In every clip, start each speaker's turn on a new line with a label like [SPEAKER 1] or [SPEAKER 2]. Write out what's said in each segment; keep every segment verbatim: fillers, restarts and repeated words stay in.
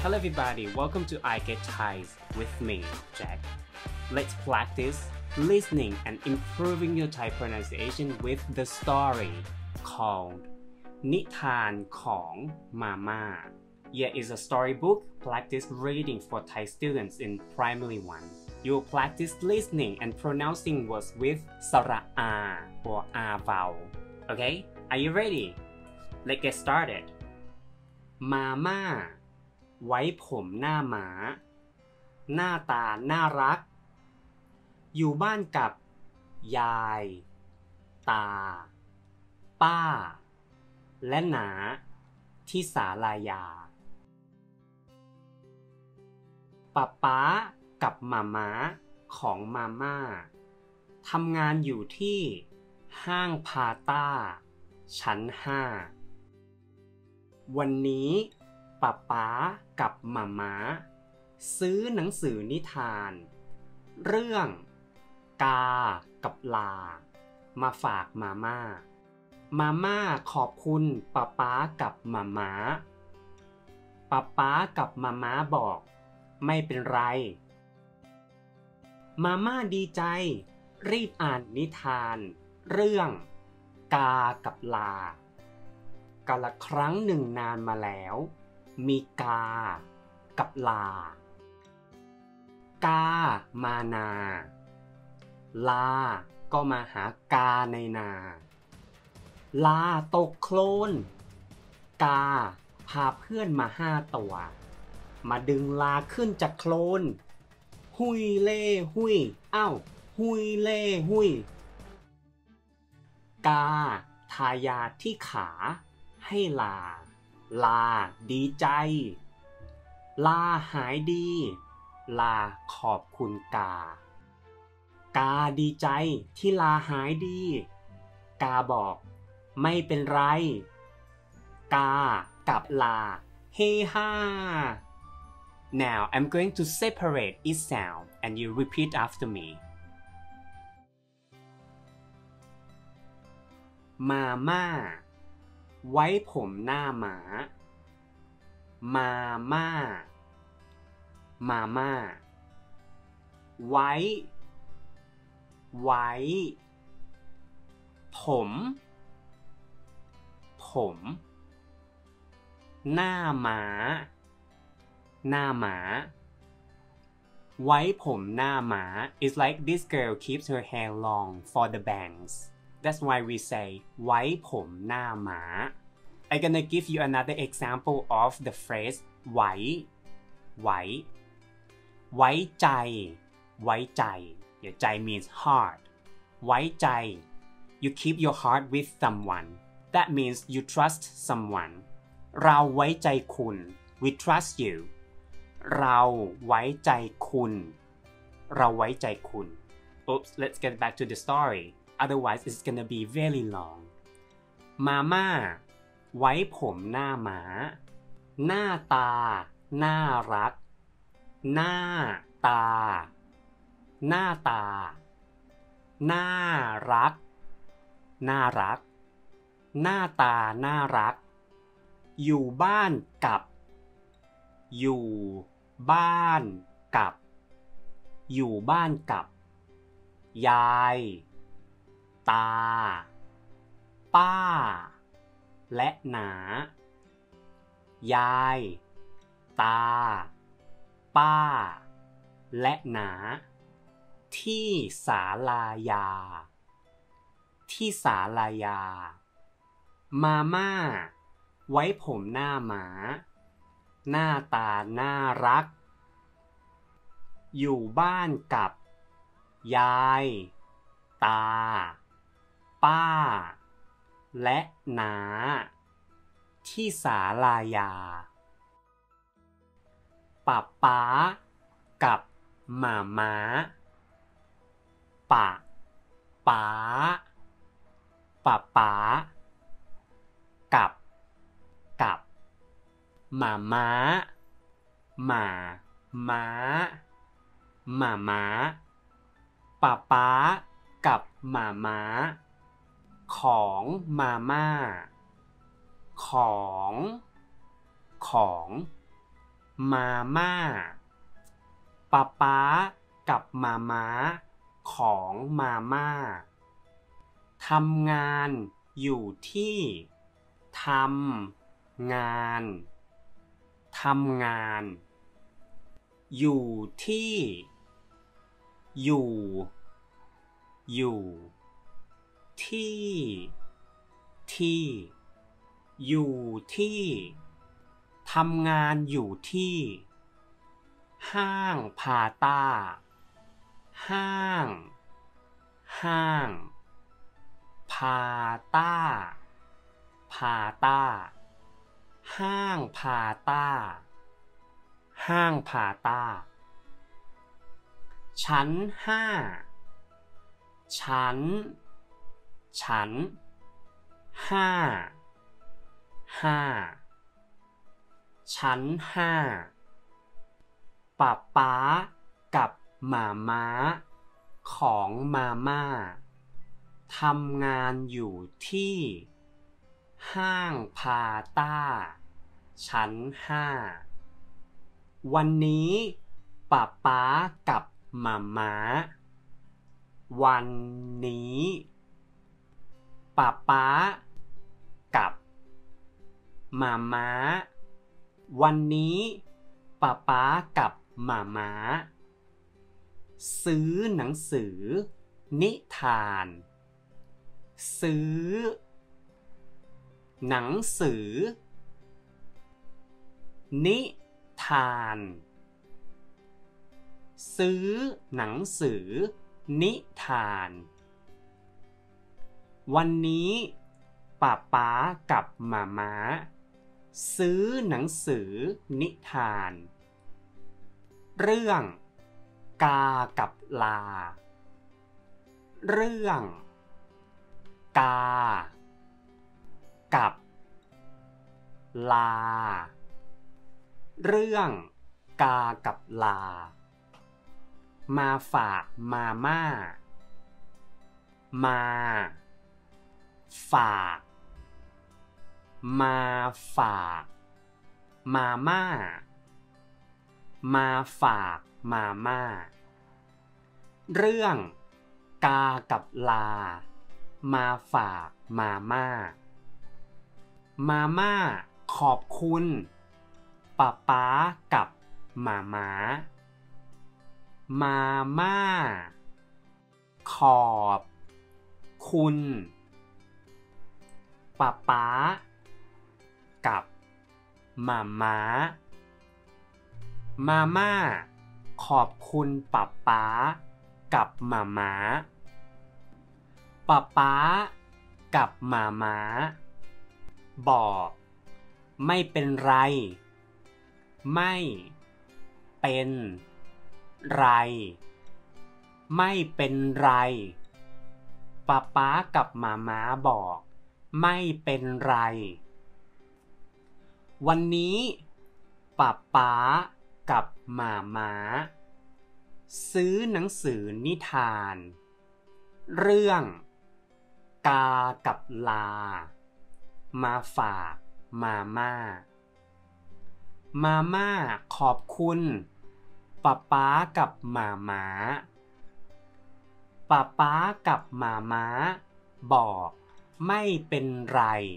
[SPEAKER 1] Hello everybody, welcome to I Get Thai with me, Jack. Let's practice listening and improving your Thai pronunciation with the story called นิทานของมาม่า Here is a storybook. Practice reading for Thai students in primary one. You will practice listening and pronouncing words with สระอา or R vowel. Okay? Are you ready? Let's get started. มาม่าไว้ผมหน้าหมาหน้าตาน่ารักอยู่บ้านกับยายตาป้าและหนาที่ศาลายาป๊าป๊ากับหม่าม้าของมาม่าทำงานอยู่ที่ห้างพาต้าชั้นห้าวันนี้ป๊าป๊ากับหม่าม้าซื้อหนังสือนิทานเรื่องกากับลามาฝากมาม่ามาม่าขอบคุณป๊าป๊ากับหม่าม้าป๊าป๊ากับหม่าม้าบอกไม่เป็นไรมาม่าดีใจรีบอ่านนิทานเรื่องกากับลากาละครั้งหนึ่งนานมาแล้วมีกากับลากามานาลาก็มาหากาในนาลาตกโคลนกาพาเพื่อนมาห้าตัวมาดึงลาขึ้นจากโคลนหุยเล่หุยเอ้าหุยเล่หุยกาทายาที่ขาให้ลาลาดีใจลาหายดีลาขอบคุณกากาดีใจที่ลาหายดีกาบอกไม่เป็นไรกากับลาเฮฮา Now I'm going to separate each sound and you repeat after me มาม่าไว้ผมหน้าหมามาม่ามาม่าไว้ไว้ผมผมหน้าหมาหน้าหมาไว้ผมหน้าหมา It's like this girl keeps her hair long for the bangs That's why we say ไว้ผมหน้าหมา I'm gonna give you another example of the phrase ไว้ไว้ไว้ใจไว้ใจ Your ใจ means heart ไว้ใจ You keep your heart with someone That means you trust someone เราไว้ใจคุณ We trust you เราไว้ใจคุณเราไว้ใจคุณ Oops, let's get back to the story Otherwise it's gonna be very long มาม่าไว้ผมหน้าหมาหน้าตาน่ารักหน้าตาหน้าตาน่ารักน่ารักหน้าตาน่ารักอยู่บ้านกับอยู่บ้านกับอยู่บ้านกับยายตาป้าและหนายายตาป้าและหนาที่ศาลายาที่ศาลายามาม่าไว้ผมหน้าหมาหน้าตาน่ารักอยู่บ้านกับยายตาป้าและหนาที่ศาลายาป๊าป๊ากับหม่าม้าป๊าป๊าป๊าป๊ากับกับหม่าม้าหม่าม้าหม่าม้าป๊าป๊ากับหม่าม้าของมาม่าของของมาม่าป๊าป๊ากับมาม้าของมาม่าทำงานอยู่ที่ทำงานทำงานอยู่ที่อยู่อยู่ที่ที่อยู่ที่ทำงานอยู่ที่ห้างพาต้าห้างห้างพาต้าพาต้าห้างพาต้าห้างพาต้าชั้นห้าชั้นชั้นห้าห้าชั้นห้าป๊าป๊ากับหม่าม้าของมาม่าทำงานอยู่ที่ห้างพาต้าชั้นห้าวันนี้ป๊าป๊ากับหม่าม้าวันนี้ป๊าป๊ากับหม่าม้าวันนี้ป๊าป๊ากับหม่าม้าซื้อหนังสือนิทานซื้อหนังสือนิทานซื้อหนังสือนิทานวันนี้ป๊าป๊ากับหม่าม้าซื้อหนังสือนิทานเรื่องกากับลาเรื่องกากับลาเรื่องกากับลามาฝากมาม่ามาฝากมาฝากมาม่ามาฝากมาม่าเรื่องกากับลามาฝากมาม่ามาม่าขอบคุณป๊าป๊ากับมาม้ามาม่าขอบคุณป๊าป๊ากับมาม้ามาม่าขอบคุณป๊าป๊ากับมาม้าป๊าป๊ากับมาม้าบอกไม่เป็นไรไม่เป็นไรไม่เป็นไรป๊าป๊ากับมาม้าบอกไม่เป็นไรวันนี้ป๊าป๊ากับมาม้าซื้อหนังสือนิทานเรื่องกากับลามาฝากมาม่ามาม่าขอบคุณป๊าป๊ากับมาม้าป๊าป๊ากับมาม้าบอกไม่เป็นไร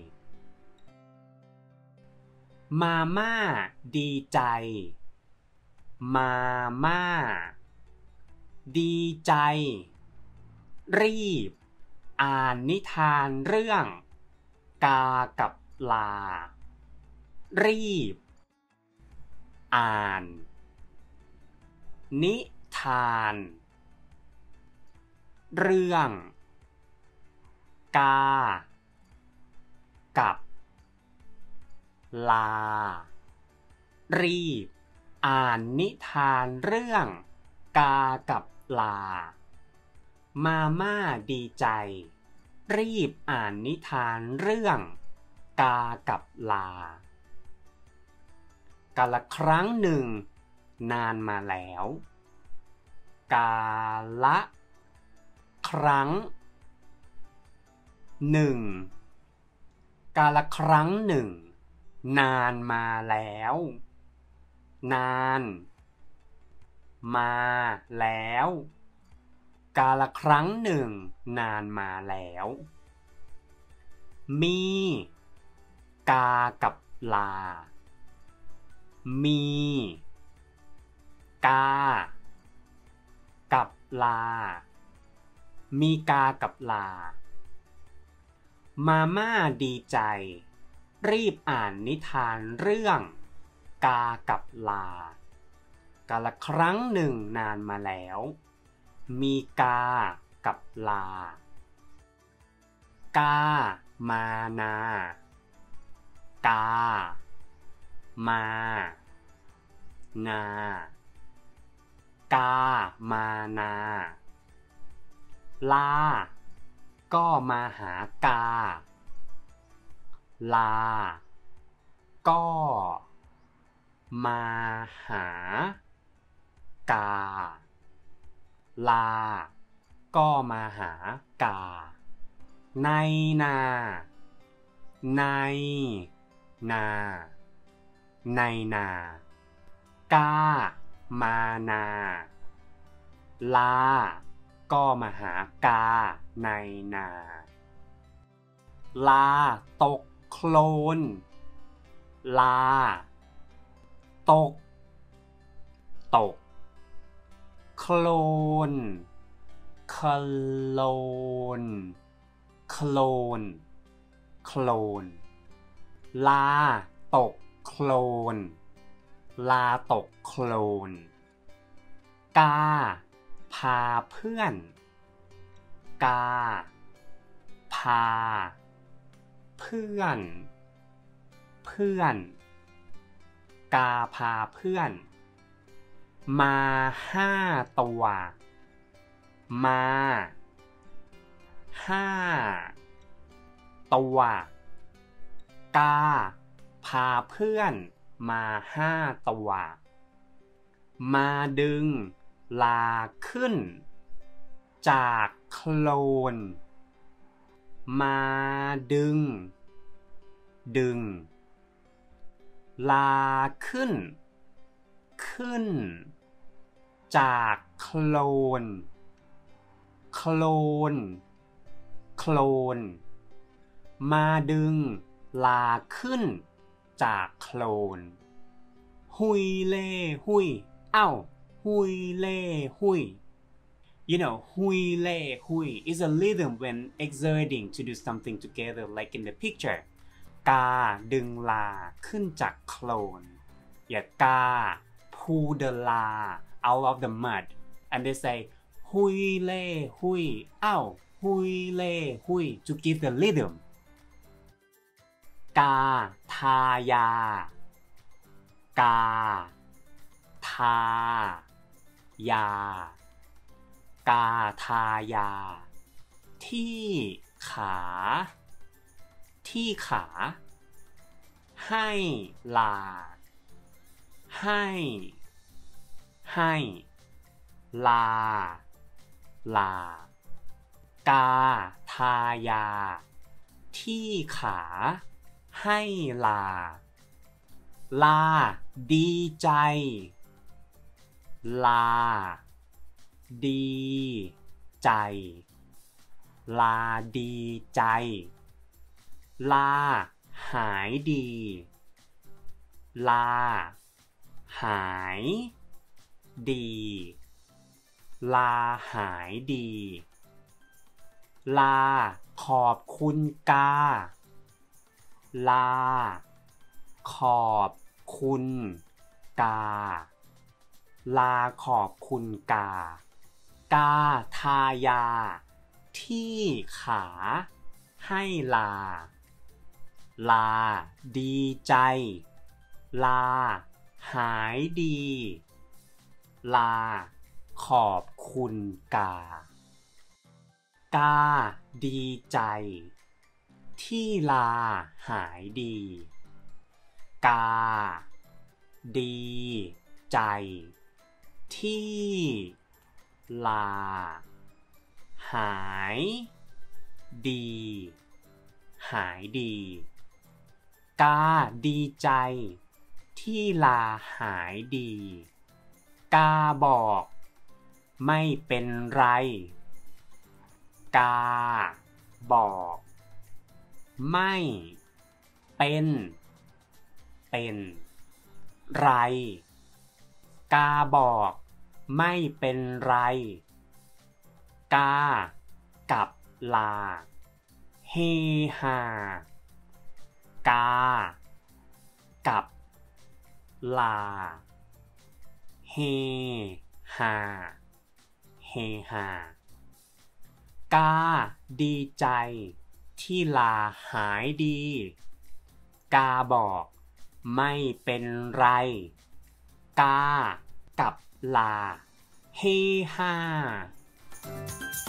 [SPEAKER 1] มาม่าดีใจมาม่าดีใจรีบอ่านนิทานเรื่องกากับลารีบอ่านนิทานเรื่องกากับลารีบอ่านนิทานเรื่องกากับลามาม่าดีใจรีบอ่านนิทานเรื่องกากับลากาลครั้งหนึ่งนานมาแล้วกาละครั้งหนึ่งกาลครั้งหนึ่งนานมาแล้วนานมาแล้วกาลครั้งหนึ่งนานมาแล้วมีกากับลามีกากับลามีกากับลามาม่าดีใจรีบอ่านนิทานเรื่องกากับลากาละครั้งหนึ่งนานมาแล้วมีกากับลากามานา กามานา กามานา ลาก็มาหากา ลาก็มาหากา ลาก็มาหากา ในนาในนา ในนา กามานา ลาก็มาหากาในนา ลาตกโคลน ลาตกตกโคลนโคลนโคลนโคลนลาตกโคลนลาตกโคลนกาพาเพื่อนกาพาเพื่อนเพื่อนกาพาเพื่อนมาห้าตัวมาห้าตัวกาพาเพื่อนมาห้าตัวมาดึงลาขึ้นจากโคลนมาดึงดึงลาขึ้นขึ้นจากโคลนโคลนโคลนมาดึงลาขึ้นจากโคลนหุยเล่หุยเอ้าหุยเล่หุย You know, hui le hui is a rhythm when exerting to do something together, like in the picture. กาดึงลาขึ้นจากโคลนอย่ากา pull the la out of the mud and they say hui le hui เอ้า hui le hui to give the rhythm. กาทายากาทายากาทายาที่ขาที่ขาให้ลาให้ให้ลาลากาทายาที่ขาให้ลาลาดีใจลาดีใจลาดีใจลาหายดีลาหายดีลาหายดีลาขอบคุณกาลาขอบคุณกาลาขอบคุณกากาทายาที่ขาให้ลาลาดีใจลาหายดีลาขอบคุณกากาดีใจที่ลาหายดีกาดีใจที่ลาหายดีหายดีกาดีใจที่ลาหายดี กาบอกไม่เป็นไร กาบอกไม่เป็นเป็นไรกาบอกไม่เป็นไรกากับลาเฮฮากากับลาเฮฮาเฮฮากาดีใจที่ลาหายดี กาบอกไม่เป็นไรกากับลาเฮฮา